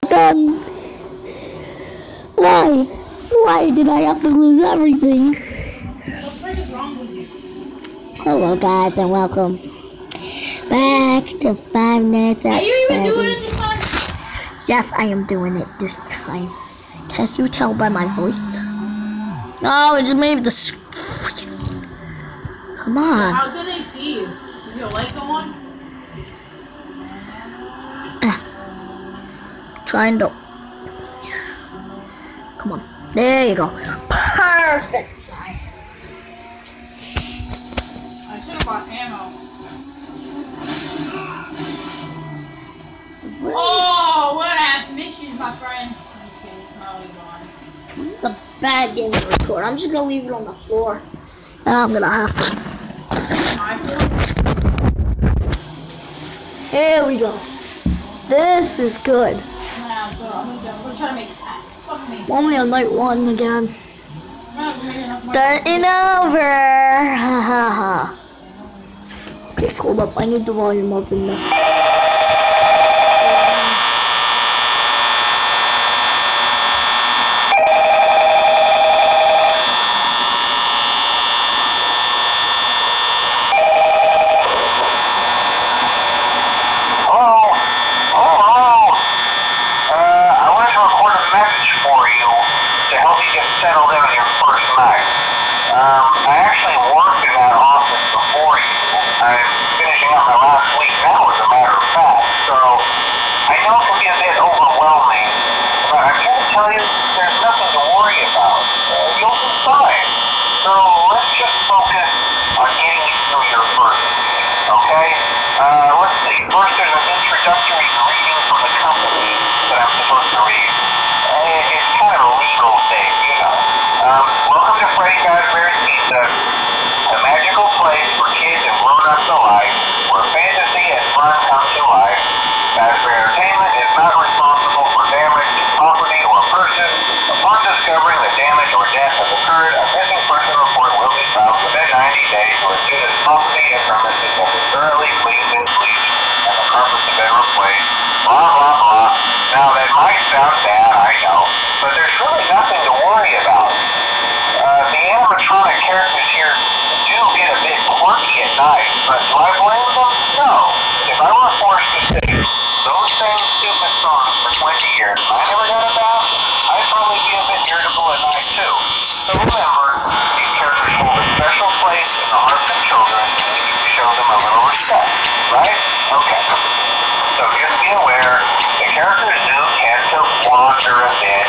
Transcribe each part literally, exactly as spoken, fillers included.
done. Why? Why did I have to lose everything? Hello guys and welcome back to Five Nights at Freddy's. Are you even doing it this time? Yes, I am doing it this time. Can't you tell by my voice? No, it just made the freaking... Come on. How can they see you? Is your light go on? Ah. Trying to... Come on. There you go. Perfect size. I should have bought ammo. Oh, what ass missions, my friend. I'm just kidding. It's probably gone. This is a bad game to record. I'm just gonna leave it on the floor. And I'm gonna have to. My floor? Here we go. This is good. Nah, I'm gonna try to make that. Fuck me. Only on night one again. Starting over. Ha ha ha. Okay, hold up. I need the volume up in this. Settled in on your first night. Um, I actually worked in that office before you. I'm finishing up my last week now, as a matter of fact. So, I know it can be a bit overwhelming, but I'm here to tell you there's nothing to worry about. Uh, you'll be fine. So, let's just focus on getting you through your first week, okay? Uh, let's see. First, there's an introductory greeting from the company that I'm supposed to read. It's kind of a legal thing, you know. Um, welcome to Freddy Fazbear's Pizza, a magical place for kids and grown-ups alike, where fantasy and fun come to life. Fazbear Entertainment is not responsible for damage to property or person. Upon discovering that damage or death has occurred, a missing person report will be filed within ninety days, or as soon as property and premises have been thoroughly cleaned and bleached and the carpets have been replaced. Blah, blah, blah. Now, that might sound bad, I know, but there's really nothing to worry about. Uh, the animatronic characters here do get a bit quirky at night, but do I blame them? No. If I were forced to sing those same stupid songs for twenty years and I never got a bath, I'd probably be a bit irritable at night, too. So remember, these characters hold a special place in the hearts of children, and you need to show them a little respect, right? Okay. So just be aware, the character zoo tends to wander a bit.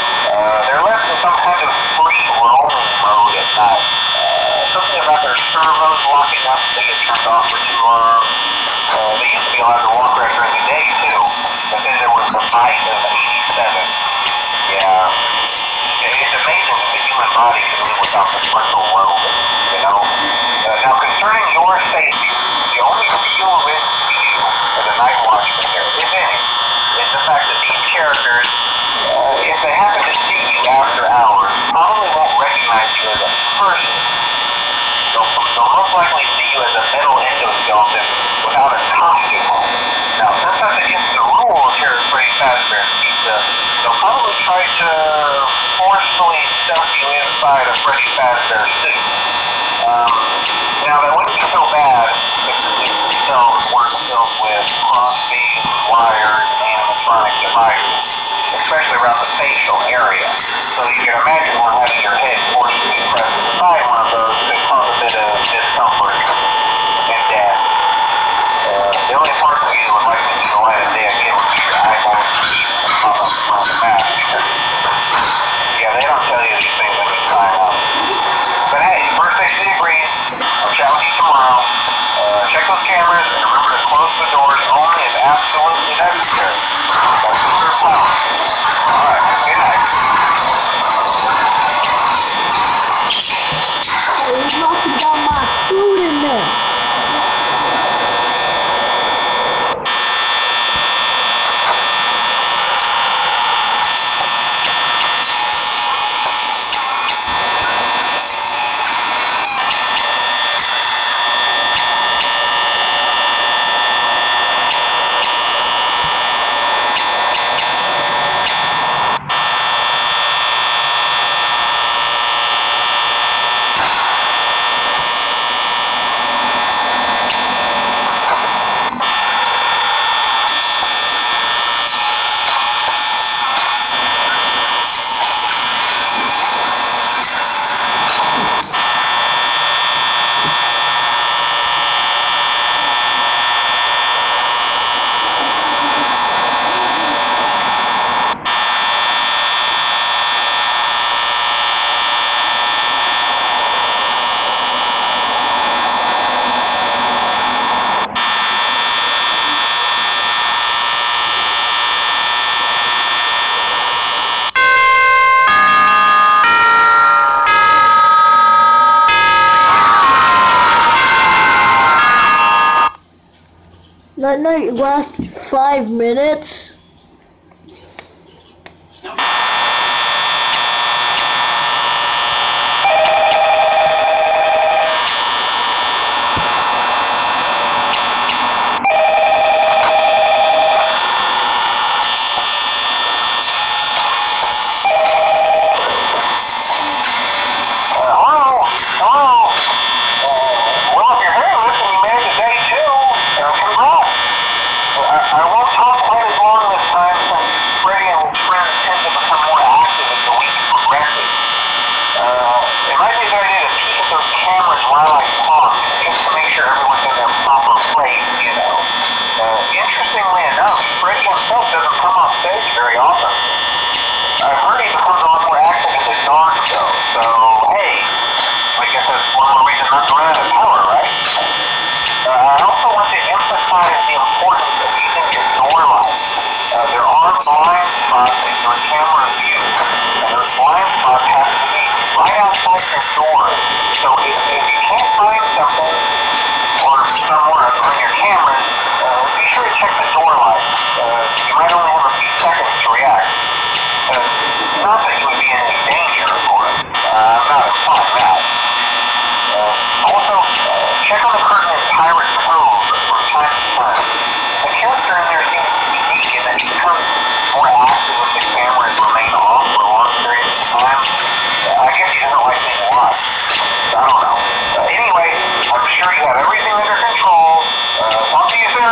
Uh, they're left in some kind of free roaming mode at night. Uh, something about their servos locking up, they get turned off for too long. Uh, they used to be allowed to walk around during the day too, but then there was the fight of eighty-seven. Yeah. It's amazing that the human body can live without the frontal lobe, you know? Uh, now concerning your safety, the only real risk to you as a night watchman here, if any, is the fact that these characters, uh, if they happen to see you after hours, probably won't recognize you as a person. They'll, they'll most likely see you as a metal endoskeleton without a costume on. Now, since that's against the rules here at Freddy Fazbear's Pizza, they'll probably try to forcefully stuff you inside a Freddy Fazbear suit. Um, now, that wouldn't be so bad if the suits themselves weren't filled with cross-beam, wires, and animatronic devices, especially around the facial area. So you can imagine what having your head forcibly pressed inside one of those could cause a bit of discomfort and death. Uh, the only part of you that would like to see the light of day again would be your eyeballs and pop up in front of the mask. Yeah, they don't tell you these things when you sign up. But hey, first they see the breeze. I'll chat with you tomorrow. Uh, check those cameras and remember to close the doors only if absolutely necessary. That's the order of power. Alright, good night. There's nothing got my food in there. that night last five minutes. I won't talk quite as long this time since Freddie and friends tend to become more active as the week progresses. Uh, it might be a good idea to peek at those cameras while I talk, just to make sure everyone's in their proper place, you know. Uh, interestingly enough, Freddie himself doesn't come off stage very often. I've heard he becomes a lot more active in the dark, though, so hey, I guess that's one more reason not to run out of power, right? Uh, I also want to emphasize the importance of using your door light. Uh, there are blind spots in your camera view, and those blind spots have to be right outside your door. So if, if you can't find something or somewhere on your camera, uh, be sure to check the door light. Uh, you might only have a few seconds to react. Uh, not that you would be in any danger, of course. Uh, I'm not implying that. Uh, also, uh, check on the curtain in Pirate Cove from time to time. The character in there seems unique in that he becomes more active with the cameras remain off for long periods of time. Uh, I guess he doesn't like being watched. I don't know. Uh, anyway, I'm sure you have everything under control. Uh, talk to you soon.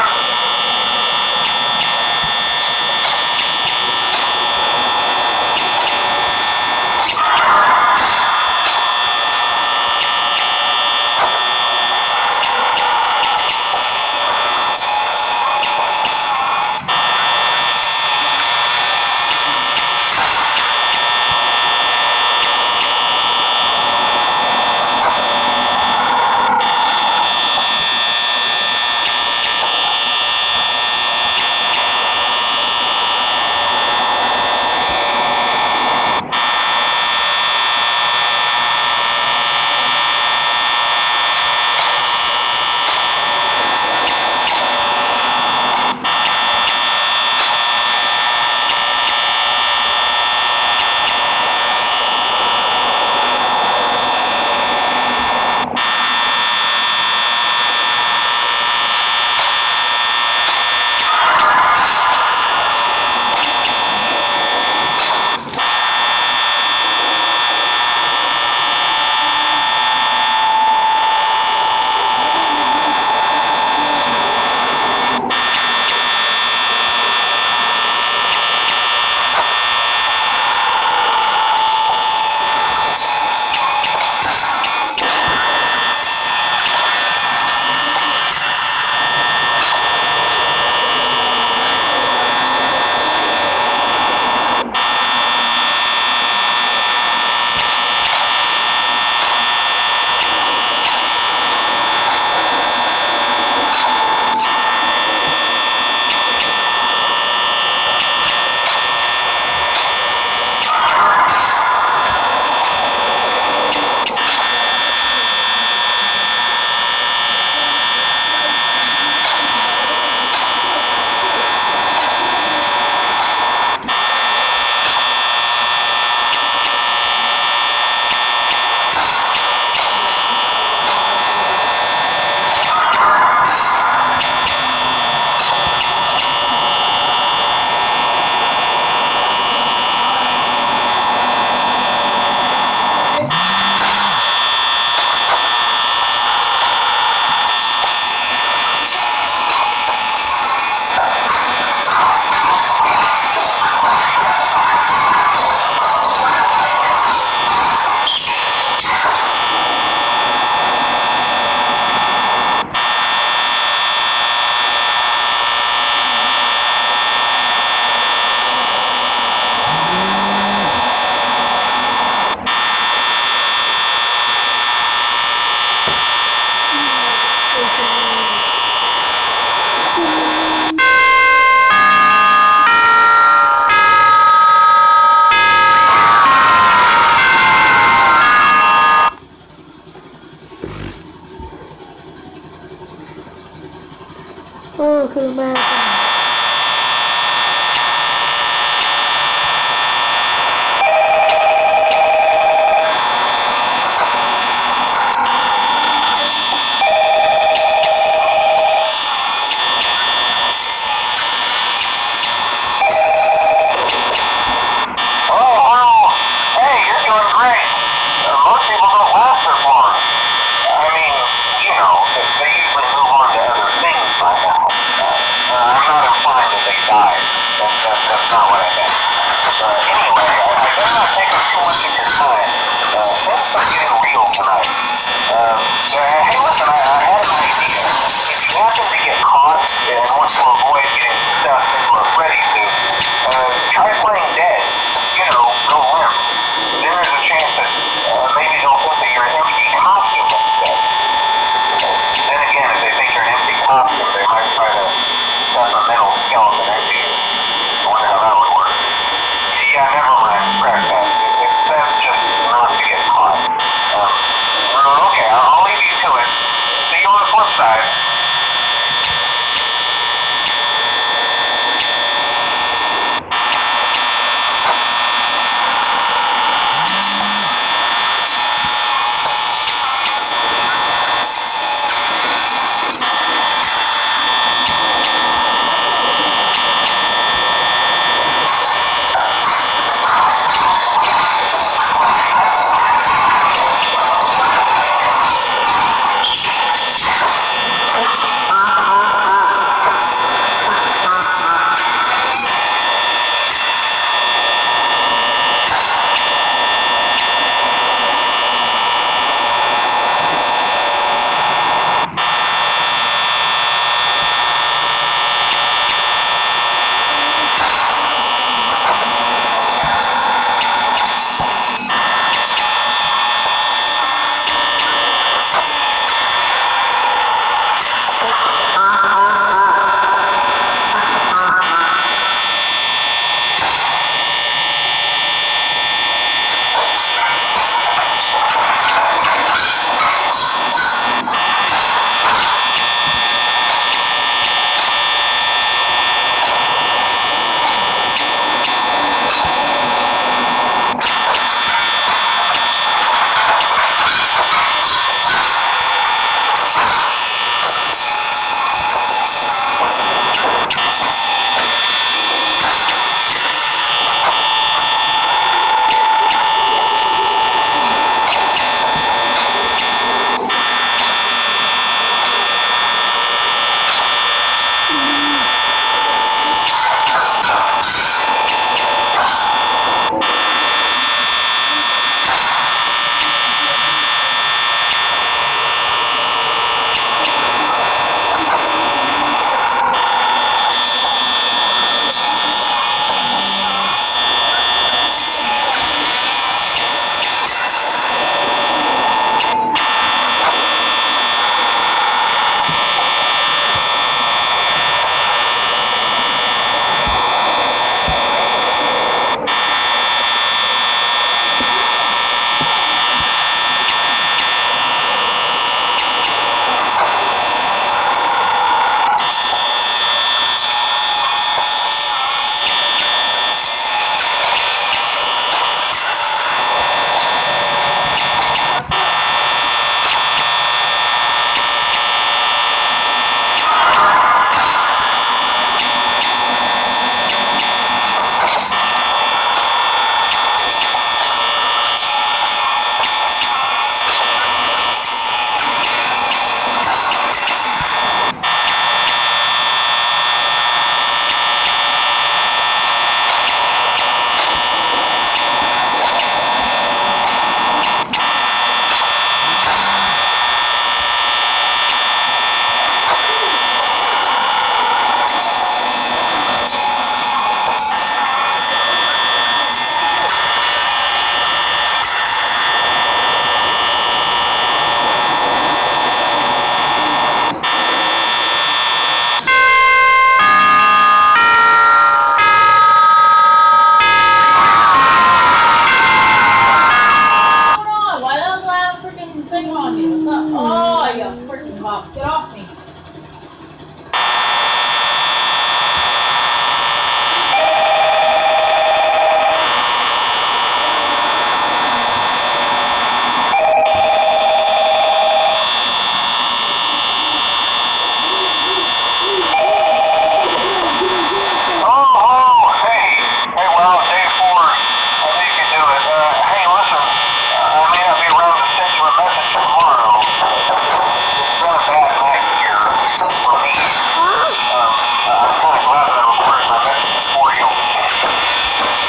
find that they died. That's, that's, that's not what I meant. Uh, anyway, I, I better not take up too much of your time. Uh, things are getting real tonight. Um, so, hey, listen, I, I had an idea. If you happen to get caught and want to avoid getting stuck into a Freddy suit, uh, try playing dead. You know, go limp. Then there's a chance that uh, maybe they'll think that you're an empty costume instead. Then again, if they think you're an empty costume, they might try to stuff a metal skeleton into you. I wonder how that would work. Yeah, never mind. Scratch that. It's best just not to get caught. Um, okay, I'll, I'll leave you to it. See you on the flip side.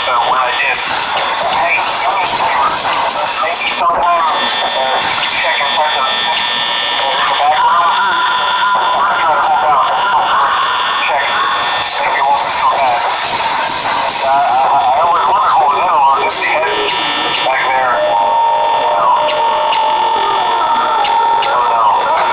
So when I did, hey, do me a favor, maybe sometime uh, check inside the, uh, in the back room. We're gonna try to move out. Check it. Maybe it won't be so bad. Uh, I, I always wondered what was in all those empty heads back there. You know. Oh no.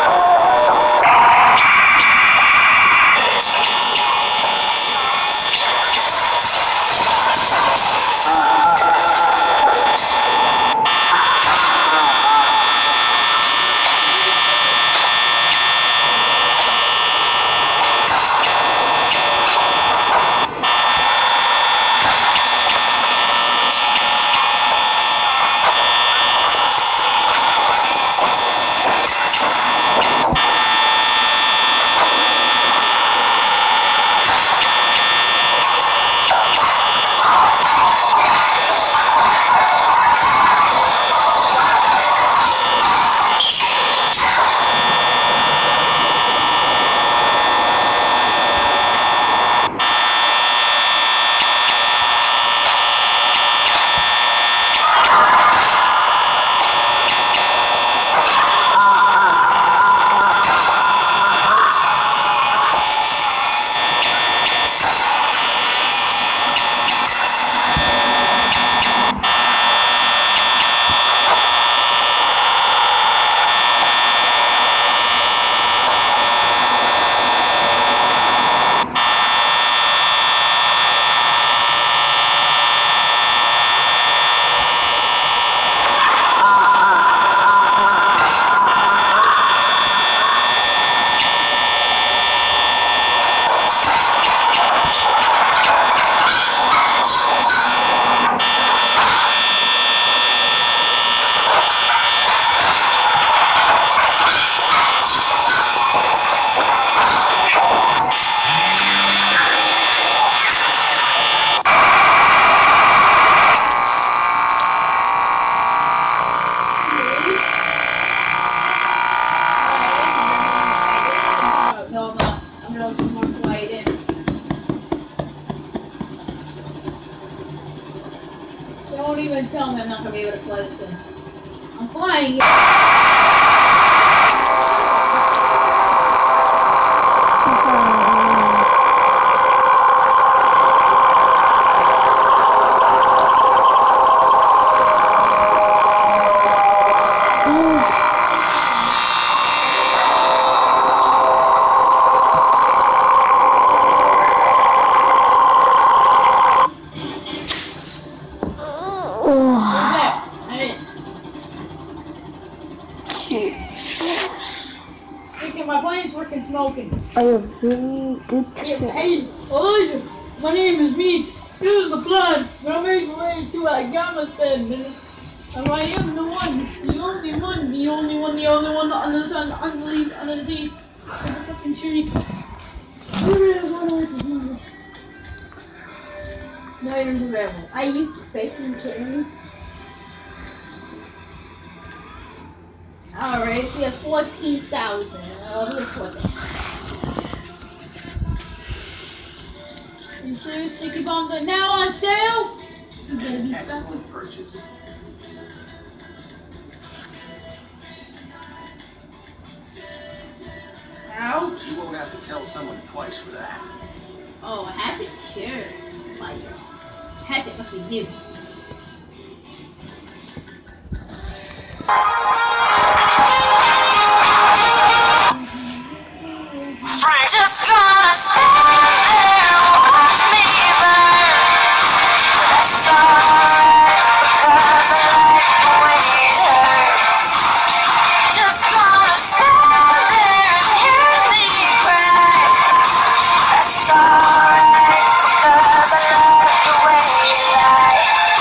Don't even tell me I'm not gonna be able to play this thing. I'm flying. My plane's working smoking. I am really good. Hey, Elijah, my name is Meat. Here's the plan. We're making our way to Afghanistan. And I am the one, the only one, the only one, the only one under the sun, under the leaves, under the seas, under the fucking streets. Now you're into rebel. Are you fucking kidding me? Alright, we have fourteen thousand. Uh, we have fourteen. You serious? Sticky bombs are now on sale? You better be Excellent purchase. Ouch. You won't have to tell someone twice for that. Oh, hatchet? Sure. Like, hatchet must be new. Just gonna stand there and watch me burn. That's alright, cause I like the way it hurts. Just gonna stand there and hear me cry. That's alright, cause I like the way you lie.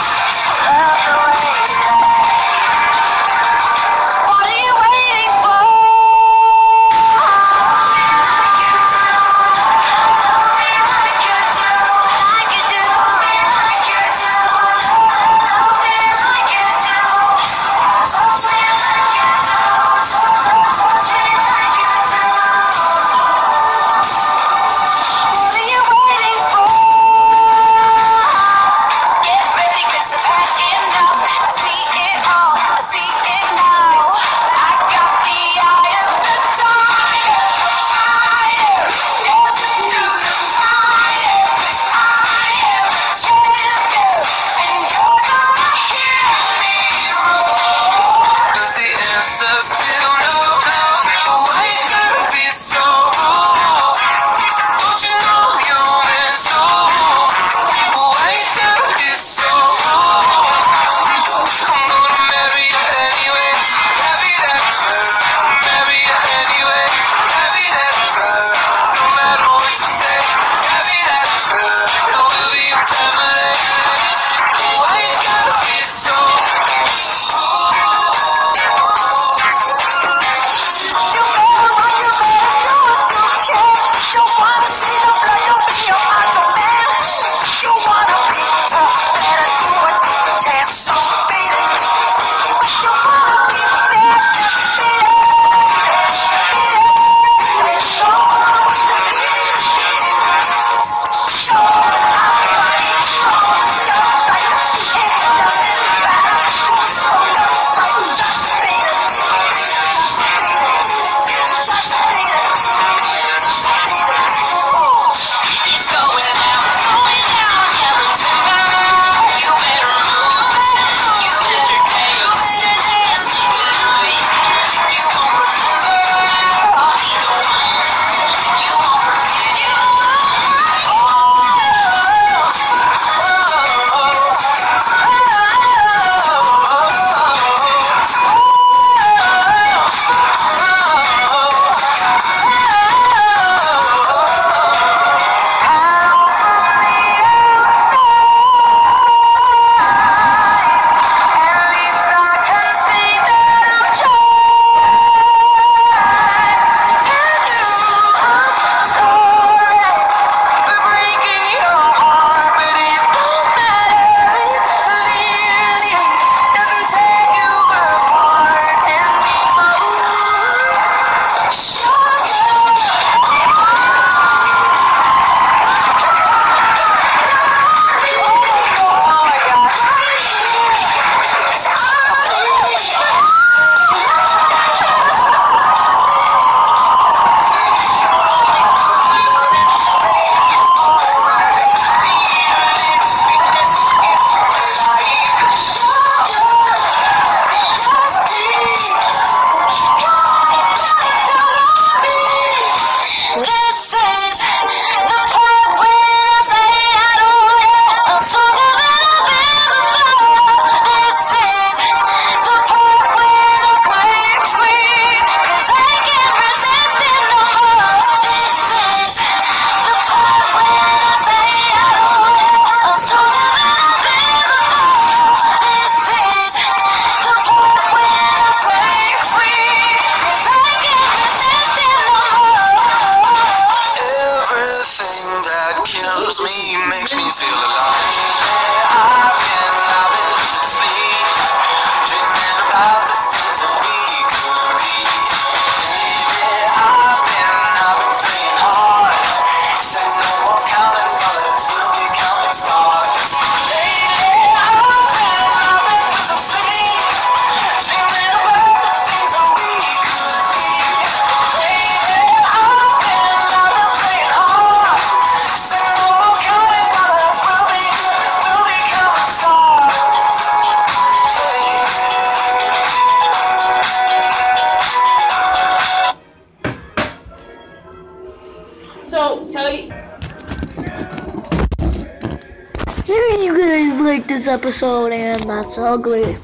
like this episode, and that's ugly.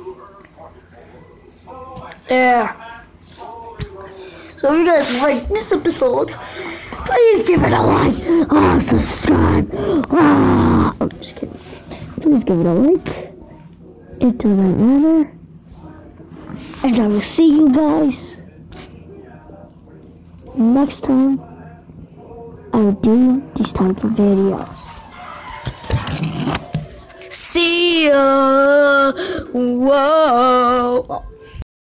Yeah. So if you guys like this episode, please give it a like. Oh, subscribe. Oh, I'm just kidding. Please give it a like. It doesn't matter. And I will see you guys next time I will do these type of videos. See ya. Whoa.